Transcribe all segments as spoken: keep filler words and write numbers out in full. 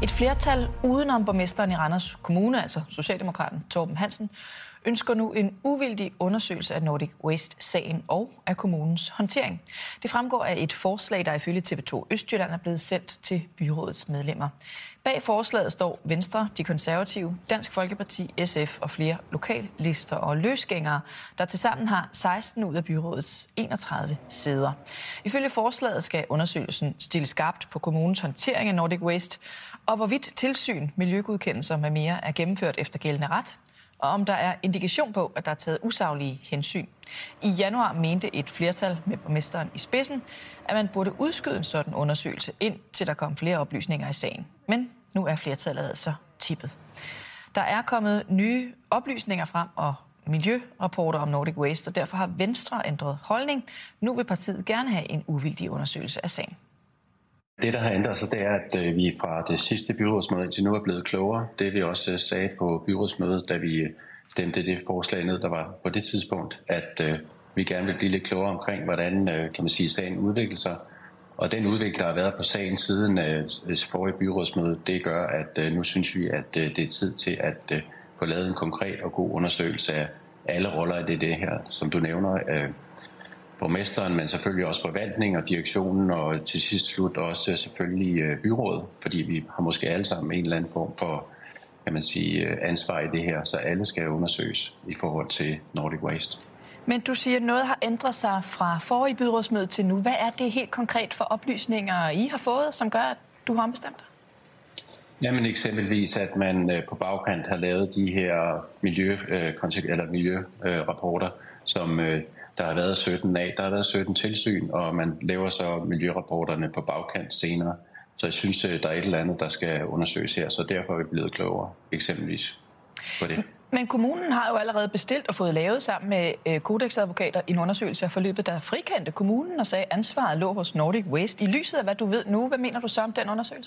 Et flertal udenom borgmesteren i Randers Kommune, altså Socialdemokraten Torben Hansen, ønsker nu en uvildig undersøgelse af Nordic Waste-sagen og af kommunens håndtering. Det fremgår af et forslag, der ifølge T V to Østjylland er blevet sendt til byrådets medlemmer. Bag forslaget står Venstre, De Konservative, Dansk Folkeparti, S F og flere lokallister og løsgængere, der tilsammen har seksten ud af byrådets enogtredive sæder. Ifølge forslaget skal undersøgelsen stille skarpt på kommunens håndtering af Nordic Waste, og hvorvidt tilsyn, miljøgodkendelser med mere er gennemført efter gældende ret, og om der er indikation på, at der er taget usaglige hensyn. I januar mente et flertal med borgmesteren i spidsen, at man burde udskyde en sådan undersøgelse, indtil der kom flere oplysninger i sagen. Men nu er flertallet altså tippet. Der er kommet nye oplysninger frem og miljørapporter om Nordic Waste, og derfor har Venstre ændret holdning. Nu vil partiet gerne have en uvildig undersøgelse af sagen. Det, der har ændret sig, det er, at vi fra det sidste byrådsmøde indtil nu er blevet klogere. Det vi også sagde på byrådsmødet, da vi stemte det forslag ned, der var på det tidspunkt, at øh, vi gerne vil blive lidt klogere omkring, hvordan øh, kan man sige, sagen udvikler sig. Og den udvikling, der har været på sagen siden øh, forrige byrådsmøde, det gør, at øh, nu synes vi, at øh, det er tid til at øh, få lavet en konkret og god undersøgelse af alle roller i det, det her, som du nævner. Øh, borgmesteren, men selvfølgelig også forvaltning og direktionen, og til sidst slut også selvfølgelig byrådet, fordi vi har måske alle sammen en eller anden form for, kan man sige, ansvar i det her, så alle skal undersøges i forhold til Nordic Waste. Men du siger, at noget har ændret sig fra forrige byrådsmøde til nu. Hvad er det helt konkret for oplysninger, I har fået, som gør, at du har ombestemt dig? Jamen eksempelvis, at man på bagkant har lavet de her miljø, eller miljørapporter, som der har været sytten af. Der har været sytten tilsyn, og man laver så miljørapporterne på bagkant senere. Så jeg synes, der er et eller andet, der skal undersøges her, så derfor er vi blevet klogere, eksempelvis på det. Men kommunen har jo allerede bestilt og fået lavet sammen med kodeksadvokater en undersøgelse af forløbet, der frikendte kommunen og sagde, at ansvaret lå hos Nordic Waste. I lyset af, hvad du ved nu, hvad mener du så om den undersøgelse?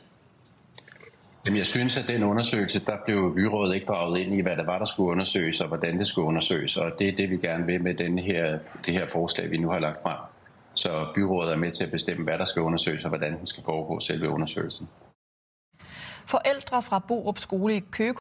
Jamen, jeg synes, at den undersøgelse, der blev byrådet ikke draget ind i, hvad der var, der skulle undersøges, og hvordan det skulle undersøges. Og det er det, vi gerne vil med denne her, det her forslag, vi nu har lagt frem. Så byrådet er med til at bestemme, hvad der skal undersøges, og hvordan den skal foregå selve undersøgelsen. Forældre fra Borup Skole i Køge